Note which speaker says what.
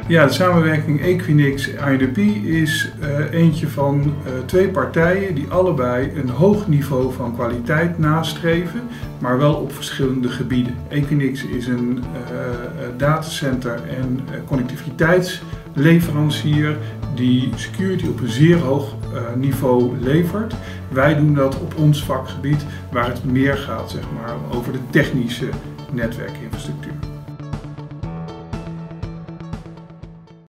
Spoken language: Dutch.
Speaker 1: Ja, de samenwerking Equinix-IDP is eentje van twee partijen die allebei een hoog niveau van kwaliteit nastreven, maar wel op verschillende gebieden. Equinix is een datacenter en connectiviteitsleverancier die security op een zeer hoog niveau levert. Wij doen dat op ons vakgebied waar het meer gaat, zeg maar, over de technische netwerkinfrastructuur.